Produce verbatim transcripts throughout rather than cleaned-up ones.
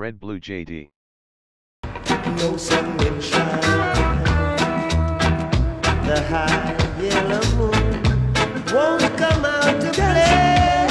RedBlue J D. No sun will shine. The high yellow moon won't come out to play.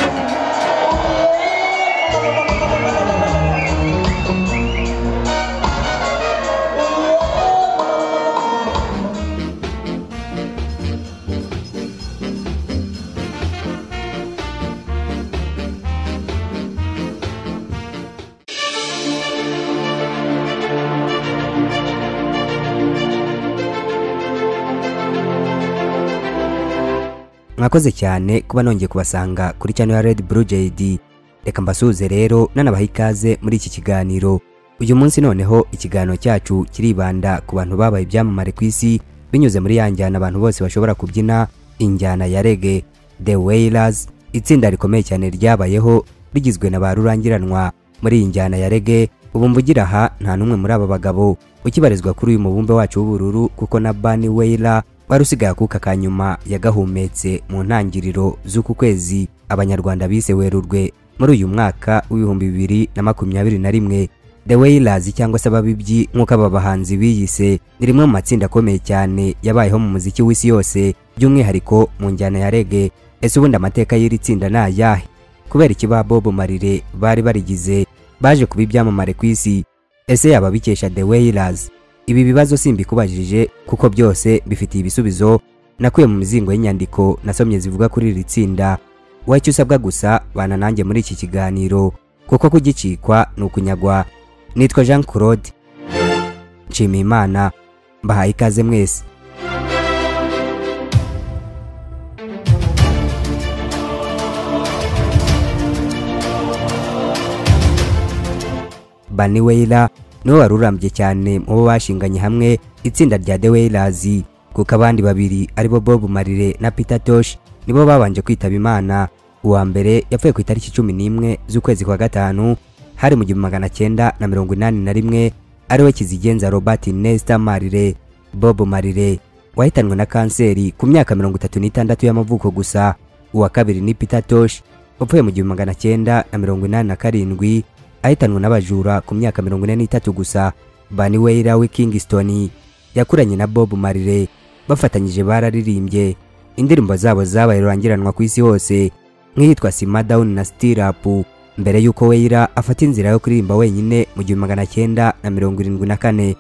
Mwakoze cyane kuba nongeye kubasanga kuri channel ya RedBlue J D. Reka mbasuze rero nanabaha ikaze muri iki kiganiro. Uyu munsi noneho ikiganiro cyacu kiribanda ku bantu babaye ibyamamare ku isi binyuze muri yanjyana abantu bose bashobora kubyina injyana ya reggae. The Wailers, itsinda rikomeye cyane ryabayeho rigizwe na ba rurangiranwa muri injyana ya reggae. Ubu mvugira aha nta numwe muri aba bagabo ukibarizwa kuri uyu mubumbe wacu w'ubururu, kuko na Bunny Wailer warusigaye akuka kanyuma yagahumetse mu ntangiriro z'uku kwezi abanyarwanda bise Werurwe muri uyu mwaka w'ibihumbi bibiri na makumyabiri na rimwe. The Wailers cyangwa se ababibyi nk'uko aba bahanzi biyise ni rimwe mu matsinda akomeye cyane yabayeho mu muziki w'isi yose, by'umwihariko mu njyana ya reggae. Ese ubundi amateka y'iri tsinda ni ayahe? Kubera iki ba B O B Marley bari barigize baje kuba ibyamamare ku isi? Ese yaba bikesha The Wailers? Ibi bibazo simbikubajije kuko byose bifitiye ibisubizo nakuye mu mizingo y'inyandiko nasomye zivuga kuri iri tsinda. Wowe icyo usabwa gusa bana nanjye muri iki kiganiro, kuko kugicikwa ni ukunyagwa. Nitwa Jean Claude Nshimiyimana, mbahaye ikaze mwese. Bunny Wailer niwe warurambye cyane mu bo bashinganye hamwe itsinda rya The Wailers, kuko abandi babiri aribo B O B Marley na Peter Tosh nibo babanje kwitaba Imana. Uwa mbere yapfuye ku itariki cumi n'imwe z'ukwezi kwa gatanu hari mu gihumbi magana cyenda na mirongo inani na rimwe, ariwe kizigenza Robert Nesta Marley. B O B Marley wahitanwe na kanseri ku myaka mirongo itatu n'itandatu y'amavuko gusa. Uwa kabiri ni Peter Tosh wapfuye mu gihumbi magana cyenda na mirongo inani na karindwi ahitanwe n'abajura ku myaka mirongo ine n'itatu gusa. Bunny Wailer we Kingston yakuranye na B O B Marley, bafatanyije bararirimbye indirimbo zabo zabaye rurangiranwa ku isi hose nk'iyitwa Simmer Down na Still Up, mbere yuko Wailer afata inzira yo kuririmba wenyine mu gihumbi magana cyenda na mirongo irindwi na kane.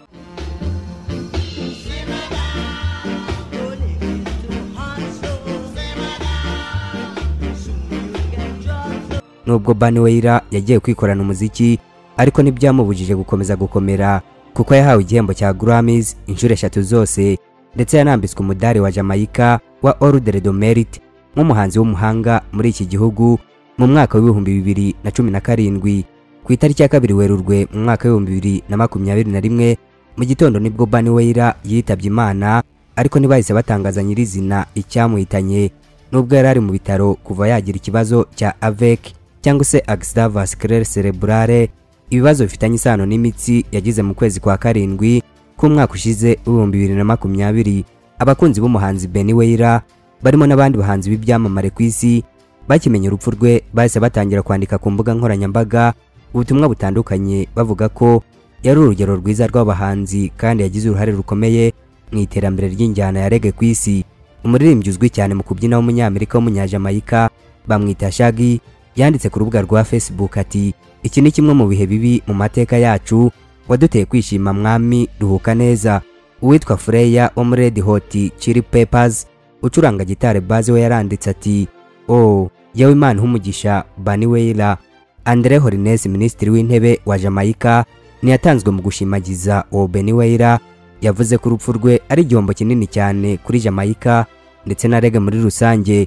Nubwo Bunny Wailer yagiye kwikorana umuziki, ariko ntibyamubujije gukomeza gukomera, kuko yahawe igihembo cya Grammys inshuro eshatu zose, ndetse yanambitswe umudari wa Jamaica wa Ordre de Mérite nk'umuhanzi w'umuhanga muri iki gihugu mu mwaka w'ibihumbi bibiri na cumi na karindwi. Ku itariki ya kabiri Werurwe mu mwaka w'ibihumbi bibiri na makumyabiri na rimwe mu gitondo nibwo Bunny Wailer yitabye Imana, ariko ntibahise batangaza nyirizina icyamuhitanye, nubwo yari ari mu bitaro kuva yagira ikibazo cya A V E C cyangwa se accident vasculaire cerebrale, ibibazo bifitanye isano n'imitsi yagize mu kwezi kwa karindwi k'umwaka ushize w'ibihumbi bibiri na makumyabiri. Abakunzi b'umuhanzi Bunny Wailer barimo n'abandi bahanzi b'ibyamamare ku isi bakimenye urupfu rwe bahise batangira kwandika ku mbuga nkoranyambaga ubutumwa butandukanye bavuga ko yari urugero rwiza rw'abahanzi kandi yagize uruhare rukomeye mu iterambere ry'injyana ya reggae ku isi. Umuririmbyi uzwi cyane mu kubyina w'umunyamerika w'umunyajamaica bamwita Shaggy yanditse ku rubuga rwa Facebook ati, iki ni kimwe mu bihe bibi mu mateka yacu, waduteye kwishima mwami, ruhuka neza. Uwitwa Freya wo muri Red Hot Chili Peppers ucuranga gitare baze we yaranditse ati, oh yewe Imana humugisha Bunny Wailer. Andre Holness, minisitiri w'intebe wa Jamaica, niyatanzwe mu gushimagiza uwo Bunny Wailer, yavuze ko urupfu rwe ari igihombo kinini cyane kuri Jamaica ndetse na reggae muri rusange.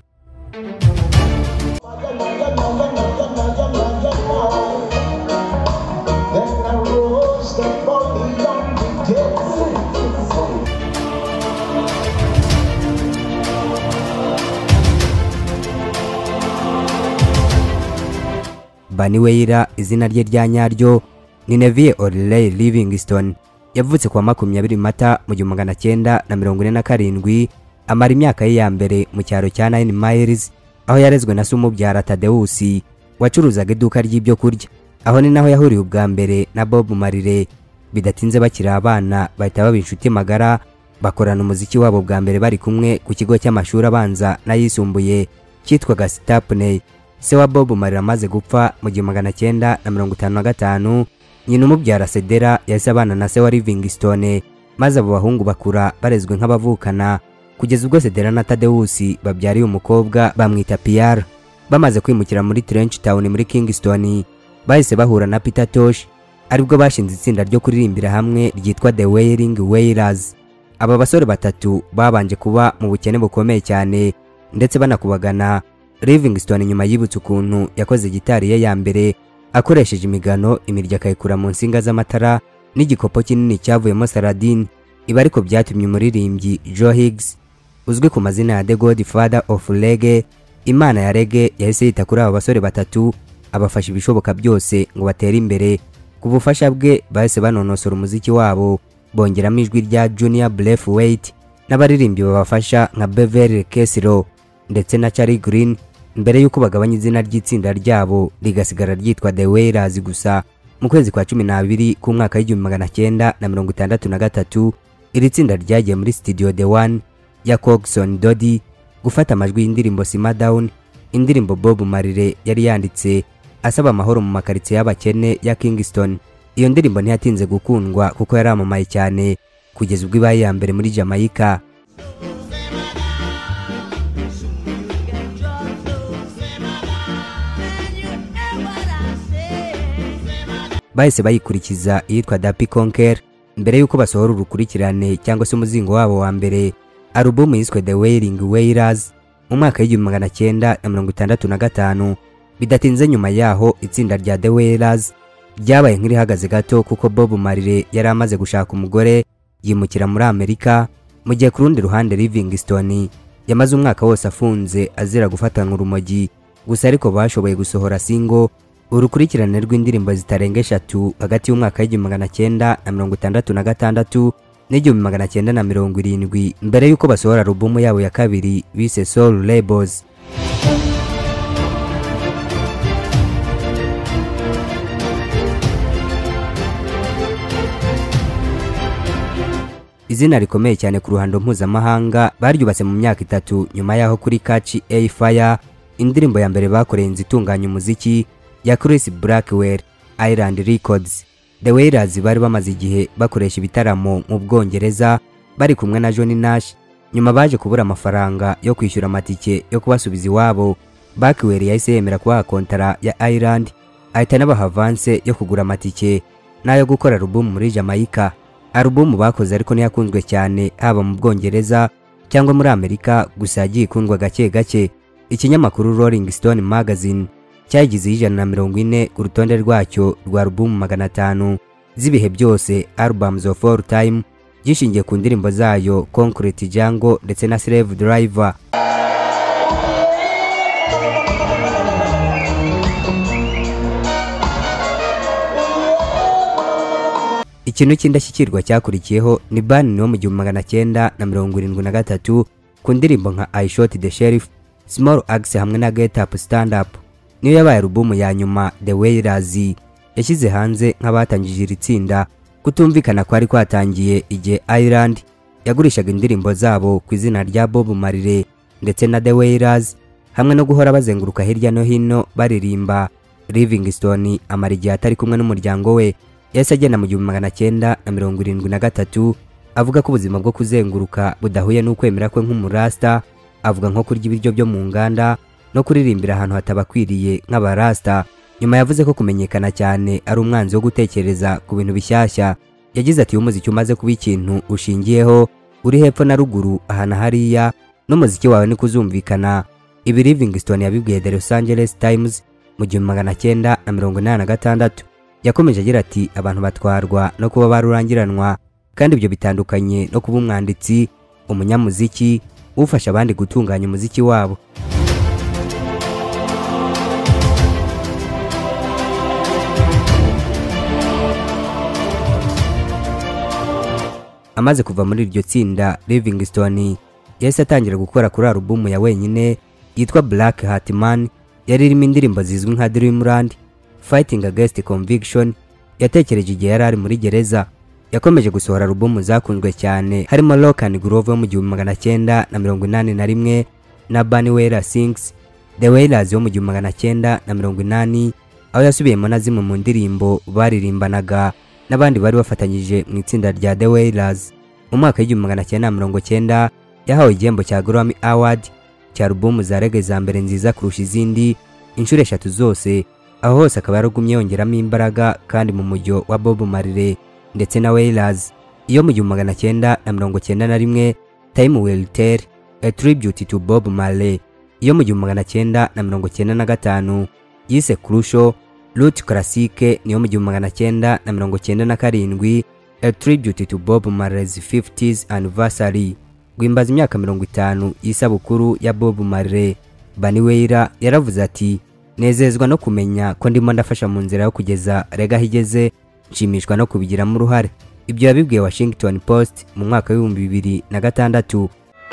Bunny Wailer izina rye rya nyaryo ni Neville Orley Livingston. Yavutse kwa makumyabiri Mata mu gihumbi magana cyenda na mirongo ine na karindwi, amara imyaka ye ya mbere mu cyaro cya Nine Miles, aho yarezwe na se umubyara Tadeusi wacuruzaga iduka ry'ibyo kurya. aho ni naho yahuriye ubwa mbere na Bob Marley. Bidatinze bakiri abana bahita baba inshuti magara, bakorana umuziki wabo bwa mbere bari kumwe ku kigo cy'amashuri abanza n'ayisumbuye cyitwaga Stepney. Se wa Bob Marley amaze gupfa mu gihumbi magana cyenda na mirongo itanu na gatanu, nyina umubyara Sedera yahise abana na se wa Livingstone, maze abo bahungu bakura barezwe nk'abavukana kugeza ubwo Sedera na Tadeusi babyariye umukobwa bamwita Pierre. Bamaze kwimukira muri Trench Town muri Kingston, bahise bahura na Peter Tosh, aribwo bashinze itsinda ryo kuririmbira hamwe ryitwa The Wailing Wailers. Aba basore batatu babanje kuba mu bukene bukomeye cyane ndetse banakubagana. Livingstone nyuma yibutse ukuntu yakoze gitari ye ya mbere akoresheje imigano, imirya akayikura mu nsinga z'amatara n'igikopo kinini cyavuyemo saradine. Ibi ariko byatumye umuririmbyi Joe Higgs, uzwi ku mazina ya The Godfather of Reggae, imana ya reggae, yahise yita kuri aba basore batatu abafasha ibishoboka byose ngo batere imbere. Ku bufasha bwe bahise banonosora umuziki wabo, bongeramo ijwi rya Junior BAPFUYE n'abaririmbyi babafasha nka Beverly Kesiro ndetse na Charlie Green, mbere yuko bagabanya izina ry'itsinda ryabo rigasigara ryitwa The Wailers gusa. Mu kwezi kwa cumi n'abiri ku mwaka w'igihumbi magana cyenda na mirongo itandatu na gatatu, iri tsinda ryagiye muri studio The One ya Coxon Doddy gufata amajwi y'indirimbo Simmer Down, indirimbo Bob Marley yari yanditse asaba amahoro mu makaritsiye y'abakene ya Kingston. Iyo ndirimbo ntiyatinze gukundwa kuko yari amamaye cyane kugeza ubwo ibaye ya mbere muri Jamaica. Bahise bayikurikiza iyitwa Dappy Conker mbere yuko basohora urukurikirane cyangwa se umuzingo wabo wa mbere, album yiswe The Wailing Wailers mu mwaka w'igihumbi magana cyenda na mirongo itandatu na gatanu. Bidatinze nyuma yaho itsinda rya The Wailers ryabaye nk'irihagaze gato kuko Bob Marley yari amaze gushaka umugore yimukira muri Amerika, mu gihe ku rundi ruhande Livingstone yamaze umwaka wose afunze azira gufatana urumogi. Gusa ariko bashoboye gusohora single urukurikirane rw'indirimbo zitarenga eshatu hagati y'umwaka w'igihumbi magana cyenda na mirongo itandatu na gatandatu n'igihumbi magana cyenda na mirongo irindwi, mbere yuko basohora album yabo ya kabiri bise Soul Rebels. Izina rikomeye cyane ku ruhando mpuzamahanga baryubatse mu myaka itatu nyuma yaho kuri Catch a Fire, indirimbo ya mbere bakoreye itunganya umuziki ya Chris Blackwell Island Records. The Wailers bari bamaze igihe bakoresha ibitaramo mu Bwongereza bari kumwe na Johnny Nash. Nyuma baje kubura amafaranga yo kwishyura amatike yo kubasubiza iwabo, Blackwell yahise yemera kubaha kontara ya Ireland, ahita nabaha avance yo kugura amatike nayo gukora album muri Jamaica. Album bakoze ariko ntiyakunzwe cyane haba mu Bwongereza cyangwa muri Amerika, gusa yagiye ikundwa gake gake. Ikinyamakuru Rolling Stone Magazine cyagize ijana na mirongo ine ku rutonde rwacyo rwa album magana atanu z'ibihe byose, albums of all time, gishingiye ku ndirimbo zayo Concrete Jungle ndetse na Slave Driver. Ikintu cy'indashyikirwa cyakurikiyeho ni ban no mu gihumbi magana cyenda na mirongo irindwi na gatatu ku ndirimbo nka I Shot the Sheriff, Small Axe hamwe na Get Up Stand Up. Niyo yabaye album ya nyuma The Wailers yashyize hanze nk'abatangije iri tsinda. Kutumvikana kwari kwatangiye igihe Ireland yagurishaga indirimbo zabo ku izina rya Bob Marley ndetse na The Wailers, hamwe no guhora bazenguruka hirya no hino baririmba. Livingstone amara igihe atari kumwe n'umuryango we. Yahise agenda mu gihumbi magana cyenda na mirongo irindwi na gatatu avuga ko ubuzima bwo kuzenguruka budahuye n'ukwemera kwe nk'umurasta. Avuga nko kurya ibiryo byo mu nganda no kuririmbira ahantu hatabakwiriye nk'abarasta. Nyuma yavuze ko kumenyekana cyane ari umwanzi wo gutekereza ku bintu bishyashya. Yagize ati umuziki umaze kuba ikintu ushingiyeho uri hepfo na ruguru ahana hariya n'umuziki wawe ni kuzumvikana. Ibi Livingstone yabibwiye The Los Angeles Times mu gihumbi magana cyenda na mirongo inani na gatandatu. Yakomeje agira ati abantu batwarwa no kuba barurangiranwa, kandi ibyo bitandukanye no kuba umwanditsi, umunyamuziki ufasha abandi gutunganya umuziki wabo. Amaze kuva muri iryo tsinda, Livingstone yahise atangira gukora kuri album ya wenyine yitwa Black Heart Man, yari irimo indirimbo zizwi nka Dreamland, Fighting Against Conviction yatekereje igihe yari ari muri gereza. Yakomeje gusohora alubumu zakunzwe cyane harimo Rock and Groove yo mu gihumbi magana cyenda na mirongo inani na rimwe na Bunny Wailer Sings, The Wailers yo mu gihumbi magana cyenda na mirongo inani, aho yasubiyemo na zimwe mu ndirimbo baririmbanaga n'abandi bari bafatanyije mu itsinda rya The Wailers. Mu mwaka w'igihumbi magana cyenda na mirongo cyenda yahawe igihembo cya Grammy Award cya alubumu za reggae za mbere nziza kurusha izindi inshuro eshatu zose, aho hose akaba yaragumye yongeramo imbaraga kandi mu mujyo wa Bob Marley ndetse na Wailers. Iyo mu gihumbi magana cyenda na mirongo cyenda na rimwe Time Will Tell, A Tribute to Bob Marley. Iyo mu gihumbi magana cyenda na mirongo cyenda na gatanu yise Crucial, Root Classic niyo mu gihumbi magana cyenda na mirongo cyenda na karindwi, A Tribute to Bob Marley's fiftieth Anniversary, gwimbaza imyaka mirongo itanu y'isabukuru ya Bob Marley. Bunny Wailer yaravuze ati, nezezwa no kumenya ko ndimo ndafasha mu nzira yo kugeza rega higeze, nshimishwa no kubigiramo uruhare. Ibyo yabibwiye Washington Post mu mwaka w'ibihumbi bibiri na gatandatu.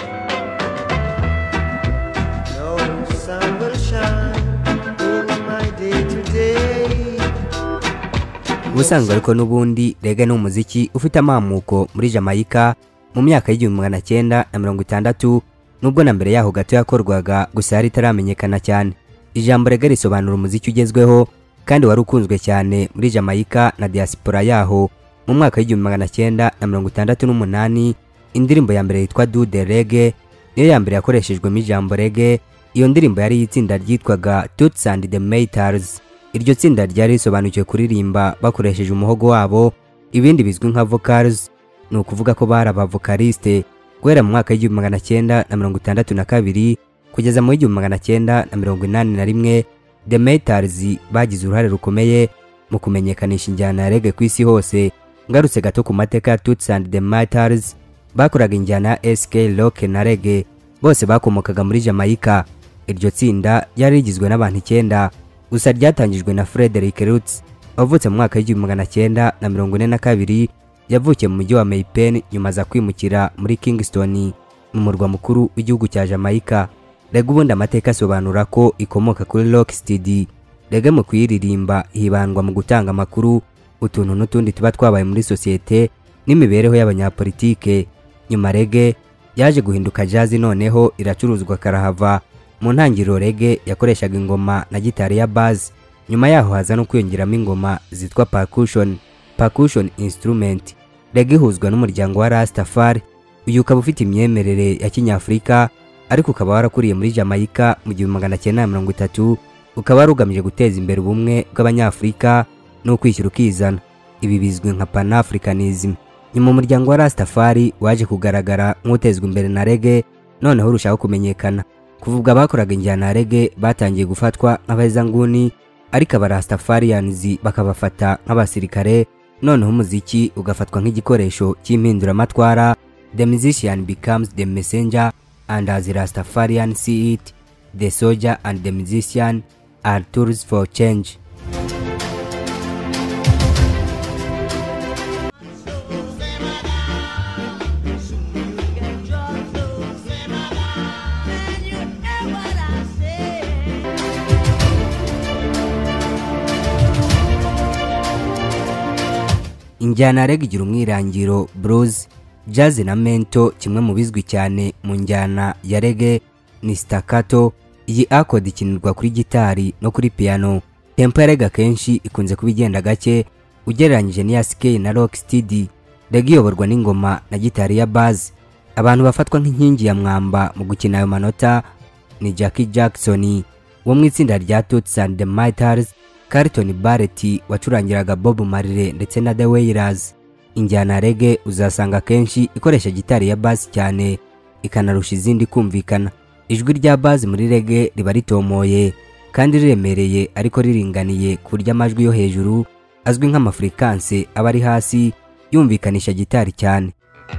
Ubusanzwe ariko n'ubundi reggae ni umuziki ufite amamuko muri Jamaica mu myaka y'igihumbi magana cyenda na mirongo itandatu, nubwo na mbere yaho gato yakorwaga gusa yari itaramenyekana cyane. Ijambo reggae risobanura umuziki ugezweho kandi wari ukunzwe cyane muri Jamaica na diaspora yaho. Mu mwaka w'igihumbi magana cyenda na mirongo itandatu n'umunani indirimbo ya mbere yitwa Do the Reggae niyo ya mbere yakoreshejwemo ijambo reggae. Iyo ndirimbo yari y'itsinda ryitwaga Toots and the Maytals. Iryo tsinda ryari risobanukiwe kuririmba bakoresheje umuhogo wabo, ibindi bizwi nka vocals, ni ukuvuga ko bari abavokaliste. Guhera mu mwaka w'igihumbi magana cyenda na mirongo itandatu na kabiri kugeza mu w'igihumbi magana cyenda na mirongo inani na rimwe The Maytals bagize uruhare rukomeye mu kumenyekanisha injyana ya reggae ku isi hose. Ngarutse gato ku mateka ya Toots and the Maytals, bakoraga injyana ya S K rock na reggae, bose bakomokaga muri Jamaica. Iryo tsinda ryari rigizwe n'abantu icyenda, gusa ryatangijwe na Frederick Roots wavutse mu mwaka w'igihumbi magana cyenda na mirongo ine na kabiri. Yavukiye mu mujyi wa Maypen nyuma za kwimukira muri Kingston mu murwa mukuru w'igihugu cya Jamaica. Reggae ubundi amateka asobanura ko ikomoka kuri rocksteady. Reggae mu kuyiririmba hibandwa mu gutanga amakuru, utuntu n'utundi tuba twabaye muri sosiyete n'imibereho y'abanyapolitike. Nyuma reggae yaje guhinduka jazz, noneho iracuruzwa karahava. Mu ntangiriro reggae yakoreshaga ingoma na gitari ya bass, nyuma yaho haza no kwiyongeramo ingoma zitwa percussion percussion instrument. Reggae ihuzwa n'umuryango wa Rastafari, uyu ukaba ufite imyemerere ya Kinyafurika ariko ukaba warakuriye muri Jamaica mu gihumbi magana cyenda na mirongo itatu, ukaba warugamije guteza imbere ubumwe bw'abanyafurika no kwishyira ukizana. Ibi bizwi nka Pan-Africanism. Nyuma umuryango wa Rastafari waje kugaragara nk'utezwa imbere na reggae, noneho urushaho kumenyekana. Kuvuga abakoraga injyana ya reggae batangiye gufatwa nk'abazanguni, ariko aba Rastafarians bakabafata nk'abasirikare, noneho umuziki ugafatwa nk'igikoresho cy'impinduramatwara. The musician becomes the messenger, and as Rastafarians see it, the soldier and the musician are tools for change. Injyana ya reggae igira umwirangiro blues, jazz na mento. Kimwe mu bizwi cyane mu njyana ya reggae ni staccato. Iyi accord ikinirwa kuri gitari no kuri piano. Tempo ya reggae kenshi ikunze kuba igenda gake ugereranyije n'iya ska na rocksteady. Reggae iyoborwa n'ingoma na gitari ya bass. Abantu bafatwa nk'inkingi ya mwamba mu gukina ayo manota ni Jackie Jackson wo mu itsinda rya Toots and the Maytals, Carlton Barrett wacurangiraga Bob Marley ndetse na The Wailers. Injyana reggae uzasanga kenshi ikoresha gitari ya bass cyane, ikanarusha izindi kumvikana. Ijwi rya bass muri reggae riba ritomoye kandi riremereye ariko riringaniye ku buryo amajwi yo hejuru azwi nk'amafrequency aba ari hasi yumvikanisha gitari cyane.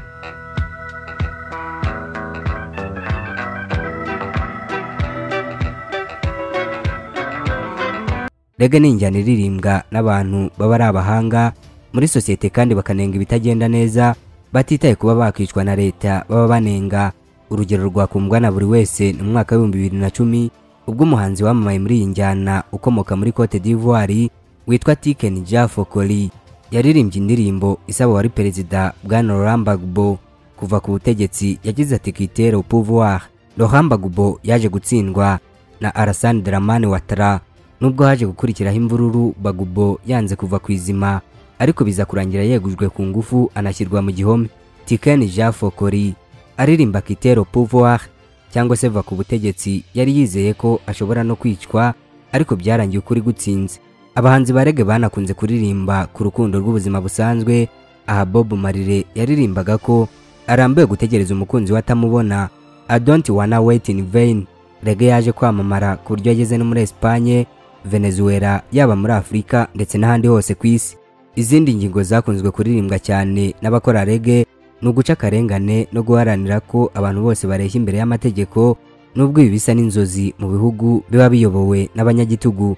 Reggae ni injyana iririmbwa n'abantu baba ari abahanga muri sosiyete kandi bakanenga ibitagenda neza, batitaye kuba bakicwa na leta baba banenga. Urugero rwakumbwa na buri wese mu mwaka w'ibihumbi bibiri na cumi ubwo umuhanzi wamamaye muri iyi njyana ukomoka muri Cote d'Ivoire witwa TSINDA kuri yaririmbye indirimbo isaba wari perezida bwana Laurent Gbagbo kuva ku butegetsi. Yagize ati quitter au pouvoir. Laurent Gbagbo yaje gutsindwa na Alassane Dramane Ouattara, nubwo haje gukurikiraho imvururu Gbagbo yanze kuva ku izima, ariko biza kurangira yegujwe ku ngufu anashyirwa mu gihome. TSINDA kuri aririmba quitter au pouvoir cyangwa se va ku butegetsi, yari yizeye ko ashobora no kwicwa, ariko byarangiye ukuri gutsinze. Abahanzi ba reggae banakunze kuririmba ku rukundo rw'ubuzima busanzwe. Aha B O B Marley yaririmbaga ko arambuye gutegereza umukunzi we atamubona. I don't wanna wait in vain. Reggae yaje kwamamara ku buryo yageze no muri Espagne, Venezuela, yaba muri Afrika ndetse n'ahandi hose ku isi. Izindi ngingo zakunzwe kuririmbwa cyane n'abakora reggae ni uguca akarengane no guharanira ko abantu bose bareshya imbere y'amategeko, nubwo ibi bisa n'inzozi mu bihugu biba biyobowe n'abanyagitugu.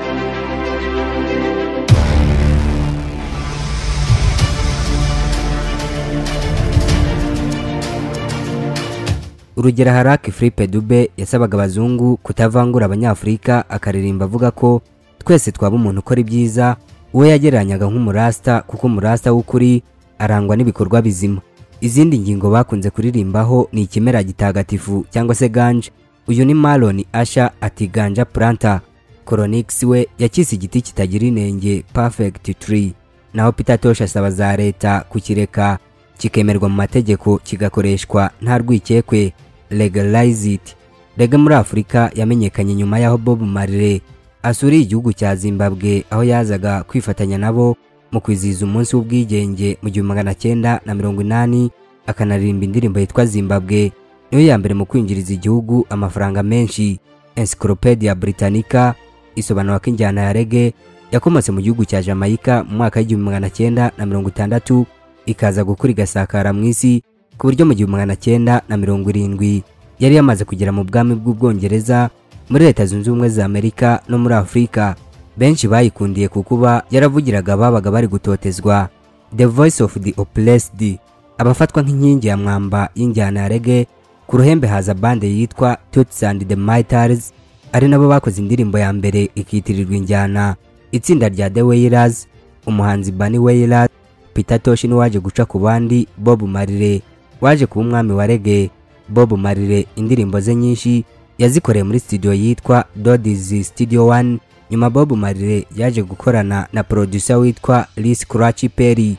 Urugero Haraki Philippe Dube yasabaga abazungu kutavangura abanyafrika, akaririmba avuga ko twese twaba umuntu ukora ibyiza. Uwe yagereranyaga nk'umurasta kuko umurasta w'ukuri arangwa n'ibikorwa bizima. Izindi ngingo bakunze kuririmbaho ni ikimera gitagatifu cyangwa se ganja. Uyu ni Marlon Asha ati ganja planta. Chronix we yakise igiti kitagira inenge perfect tree. Naho Peter Tosh asaba za leta kukireka kikemerwa mu mategeko kigakoreshwa nta rwikekwe, legalize it. Reggae muri Afrika yamenyekanye nyuma yaho B O B Marley asuriye igihugu cya Zimbabwe, aho yazaga kwifatanya nabo mu kwizihiza umunsi w'ubwigenge mu gihumbi magana cyenda na mirongo inani, akanaririmba indirimbo yitwa Zimbabwe, niyo ya mbere mu kwinjiriza igihugu amafaranga menshi. Encyclopedia Britannica isobanura ko injyana ya reggae yakomotse mu gihugu cya Jamaica mu mwaka w'igihumbi magana cyenda na mirongo itandatu, ikaza gukura igasakara mu isi ku buryo mu gihumbi magana cyenda na mirongo irindwi yari yamaze kugera mu bwami bw'Ubwongereza, muri Leta Zunze Ubumwe za Amerika no muri Afrika. Benshi bayikundiye kukuba yaravugiraga babaga bari gutotezwa. The voice of the oppressed, abafatwa nk'inkingi ya mwamba y'injyana ya reggae. Ku ruhembe haza bande yitwa TSINDA Miters, ari nabo bakoze indirimbo ya mbere ikitirirwa injyana. Itsinda rya The Wailers, umuhanzi Bunny Wailers, Peter Tosh ni waje guca ku bandi. B O B Marley waje kuba umwami wa reggae. B O B Marley indirimbo ze nyinshi yazikoreye muri studio yitwa B O B Studio one. Nyuma B O B Marley yaje gukorana na producer witwa Lee Scratchy Perry.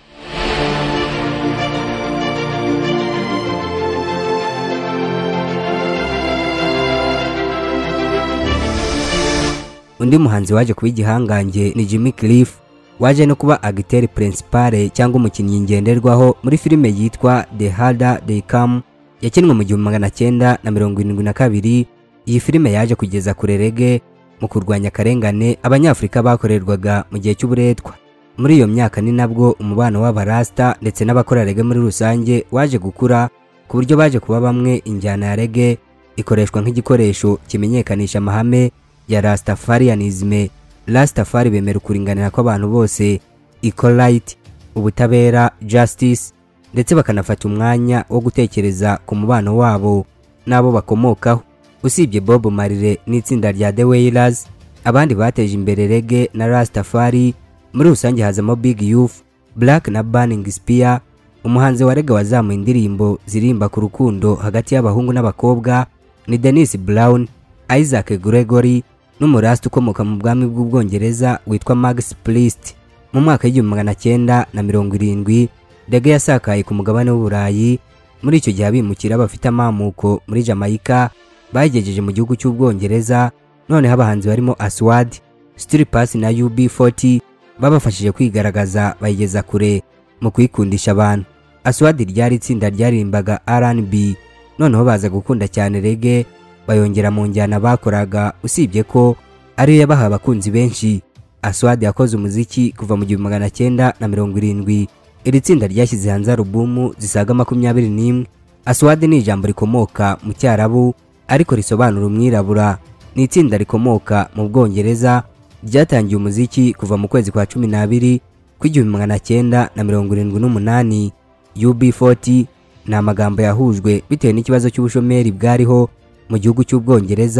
Undi muhanzi waje kuba igihangange ni Jimmy Cliff, waje no kuba acteur principal cyangwa umukinnyi ngenderwaho muri filime yitwa The Harder They Come, yakinwe mu gihumbi magana cyenda na mirongo irindwi na kabiri. Iyi filime yaje kugeza kure reggae mu kurwanya akarengane abanyafrika bakorerwaga mu gihe cy'uburetwa. Muri iyo myaka ni nabwo umubano w'abarasta ndetse n'abakora reggae muri rusange waje gukura, ku buryo baje kuba bamwe injyana ya reggae ikoreshwa nk'igikoresho kimenyekanisha amahame ya Rastafarianism. Rastafari bemera ukuringanira kw'abantu bose, equality, ubutabera, justice, ndetse bakanafata umwanya wo gutekereza ku mubano wabo n'abo bakomokaho. Usibye B O B Marley n'itsinda rya The Wailers, abandi bateje imbere reggae na Rastafari muri rusange hazamo Big Youth, Black na Burning Spear. Umuhanzi wa reggae wazamuye indirimbo zirimba ku rukundo hagati y'abahungu n'abakobwa ni Dennis Brown, Isaac Gregory n'umurasta ukomoka mu bwami bw'Ubwongereza witwa Max Priest. Mu mwaka w'igihumbi magana cyenda na mirongo irindwi reggae yasakaye ku mugabane w'Uburayi. Muri icyo gihe abimukira bafite amamuko muri Jamaica bayigejeje mu gihugu cy'Ubwongereza. Noneho abahanzi barimo Aswad, Still Pass na U B forty babafashije kwigaragaza bayigeza kure mu kwikundisha abantu. Aswad ryari itsinda ryarimbaga R and B, noneho baza gukunda cyane reggae bayongera mu njyana bakoraga, usibye ko ariyo yabaha abakunzi benshi. Aswad yakoze umuziki kuva mu gihumbi magana cyenda na mirongo irindwi. Iri tsinda ryashyize hanze alubumu zisaga makumyabiri n'imwe. Aswad ni ijambo rikomoka mu Cyarabu ariko risobanura umwirabura. Ni itsinda rikomoka mu Bwongereza, ryatangiye umuziki kuva mu kwezi kwa cumi n'abiri kw'igihumbi magana cyenda na mirongo irindwi n'umunani. U B forty ni amagambo yahujwe bitewe n'ikibazo cy'ubushomeri bwariho mu gihugu cy'Ubwongereza,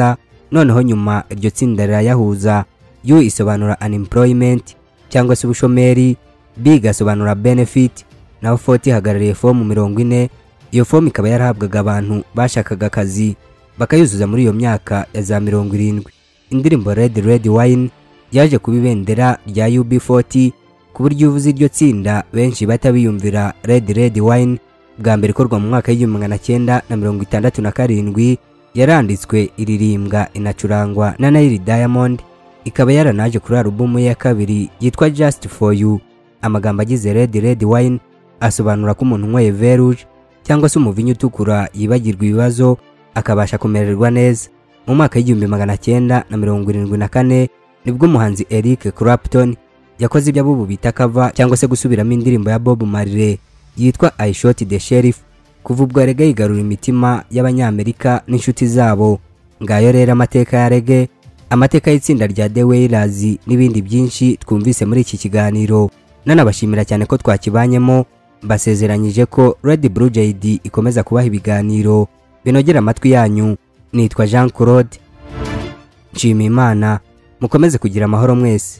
noneho nyuma iryo tsinda rirayahuza. U isobanura unemployment cyangwa se ubushomeri, B igasobanura benefit, naho forty ihagarariye fomu mirongo ine. Iyo fomu ikaba yarahabwaga abantu bashakaga akazi bakayuzuza muri iyo myaka ya za mirongo irindwi. Indirimbo Red Red Wine yaje kuba ibendera rya U B forty ku buryo uvuze iryo tsinda benshi batabiyumvira. Red Red Wine bwa mbere ikorwa mu mwaka w'igihumbi magana cyenda na mirongo itandatu na karindwi, yaranditswe, iririmbwa, inacurangwa na Nile Diamond, ikaba yaranaje kuri alubumu ya kabiri yitwa Just For You. Amagambo agize Red Red Wine asobanura ko umuntu unyweye veruje cyangwa se umuvinyu utukura yibagirwa ibibazo akabasha kumererwa neza. Mu mwaka w'igihumbi magana cyenda na mirongo irindwi na kane nibwo umuhanzi Eric Clapton yakoze ibyo abubu bita cover cyangwa se gusubiramo indirimbo ya Bob Marley yitwa I Shot The Sheriff. Kuva ubwo reggae igarura imitima y'abanyamerika n'inshuti zabo. Ngayo rero amateka ya reggae, amateka y'itsinda rya The Wailers n'ibindi byinshi twumvise muri iki kiganiro. Nanabashimira cyane ko twakibanyemo, basezeranyije ko RedBlue J D ikomeza kubaha ibiganiro binogera amatwi yanyu. Nitwa Jean Claude Nshimiyimana, mukomeze kugira amahoro mwese.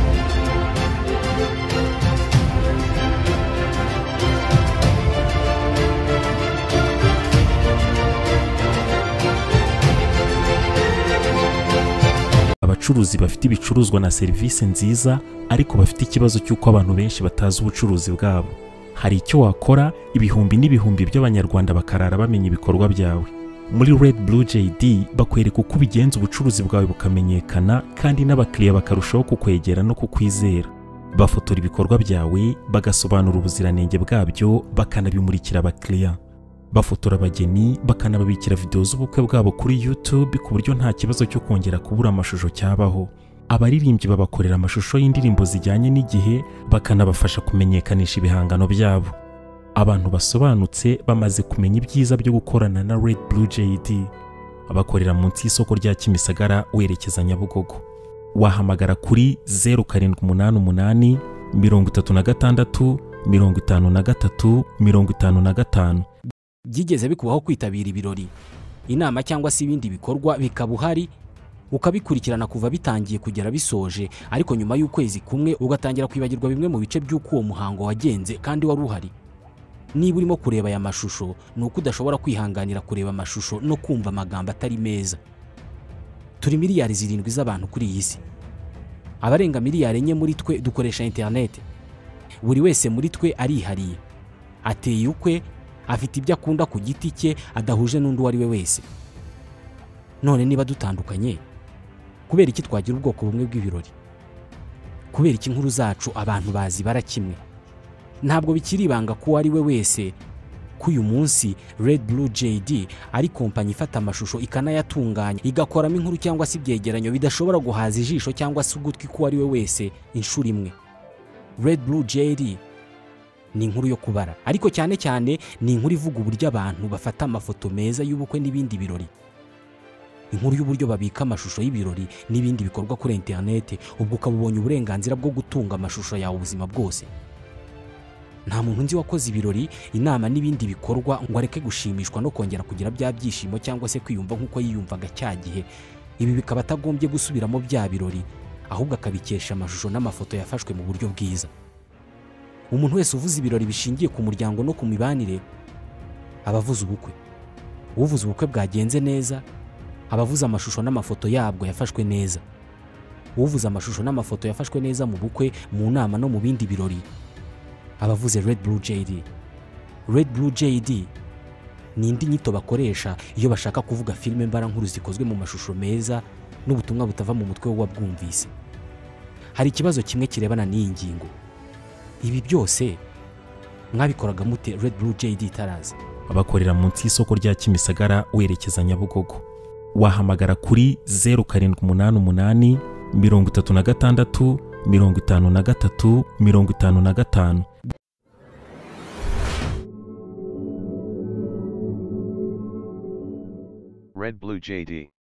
Abacuruzi bafite ibicuruzwa na serivisi nziza ariko bafite ikibazo cy'uko abantu benshi batazi ubucuruzi bwabo. Hari icyo wakora ibihumbi n'ibihumbi by'abanyarwanda bakarara bamenya ibikorwa byawe. Muri RedBlue J D bakwereka uko ubigenza ubucuruzi bwawe bukamenyekana kandi n'abakiriya bakarushaho kukwegera no kukwizera. Bafotora ibikorwa byawe, bagasobanura ubuziranenge bwabyo, bakanabimurikira abakiriya. Bafotora abageni, bakanababikira video z'ubukwe bwabo kuri YouTube ku buryo nta kibazo cyo kongera kubura amashusho cyabaho. Abaririmbyi babakorera amashusho y'indirimbo zijyanye n'igihe, bakanabafasha kumenyekanisha ibihangano byabo. Abantu basobanutse bamaze kumenya ibyiza byo gukorana na RedBlue J D. Abakorera munsi y'isoko rya Kimisagara werekeza Nyabugogo. Wahamagara kuri zero karindwi umunani umunani mirongo itatu na gatandatu mirongo itanu na gatatu mirongo itanu na gatanu. Byigeze bikubaho kwitabira ibirori, inama cyangwa se ibindi bikorwa bikaba uhari ukabikurikirana kuva bitangiye kugera bisoje, ariko nyuma y'ukwezi kumwe ugatangira kwibagirwa bimwe mu bice by'uko uwo muhango wagenze kandi wari uhari? Niba urimo kureba aya mashusho nuko udashobora kwihanganira kureba amashusho no kumva amagambo atari meza. Turi miliyari zirindwi z'abantu kuri iyi si. Abarenga miliyari enye muri twe dukoresha internet. Buri wese muri twe arihariye, ateye ukwe, afite ibyo akunda ku giti cye adahuje n'undi wari we wese. None niba dutandukanye, kubera iki twagira ubwoko bumwe bw'ibirori? Kubera iki inkuru zacu abantu bazi barakimwe? Ntabwo bikiri ibanga ko ari we wese ko uyu munsi RedBlue J D ari kompanyi ifata amashusho ikanayatunganya, igakoramo inkuru cyangwa se ibyegeranyo bidashobora guhaza ijisho cyangwa se ugutwi ko ari we wese inshuro imwe. RedBlue J D ni inkuru yo kubara, ariko cyane cyane ni inkuru ivuga uburyo abantu bafata amafoto meza y'ubukwe n'ibindi birori. Inkuru y'uburyo babika amashusho y'ibirori n'ibindi bikorwa kuri internet, ubwo ukabubonye uburenganzira bwo gutunga amashusho yawe ubuzima bwose. Nta muntu nzi wakoze ibirori, inama n'ibindi bikorwa ngo areke gushimishwa no kongera kugira bya byishimo cyangwa se kwiyumva nk'uko yiyumvaga cya gihe. Ibi bikaba atagombye gusubiramo bya birori, ahubwo akabikesha amashusho n'amafoto yafashwe mu buryo bwiza. Umuntu wese uvuze ibirori bishingiye ku muryango no ku mibanire abavuze ubukwe. Uvuze ubukwe bwagenze neza abavuze amashusho n'amafoto yabwo yafashwe neza. Uvuze amashusho n'amafoto yafashwe neza mu bukwe, mu nama no mu bindi birori abavuze RedBlue J D. RedBlue J D ni indi nyito bakoresha iyo bashaka kuvuga filime mbara nkuru zikozwe mu mashusho meza n'ubutumwa butava mu mutwe w'uwabwumvise. Hari ikibazo kimwe kirebana n'iyi ngingo. Ibi byose mwabikoraga mute RedBlue J D tarazi? Abakorera munsi y'isoko rya Kimisagara werekeza Nyabugogo. Wahamagara kuri zero karindwi umunani umunani mirongo itatu na gatandatu mirongo itanu na gatatu mirongo itanu na gatanu. RedBlue J D